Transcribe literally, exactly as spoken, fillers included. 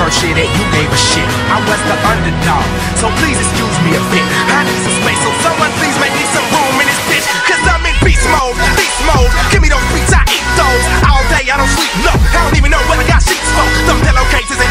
first year that you gave a shit, I was the underdog, so please excuse me a bit. I need some space, so someone please make me some room in this bitch, cause I'm in beast mode, beast mode. Give me those beats, I eat those all day, I don't sleep, no, I don't even know what I got sheets for. Them pillowcases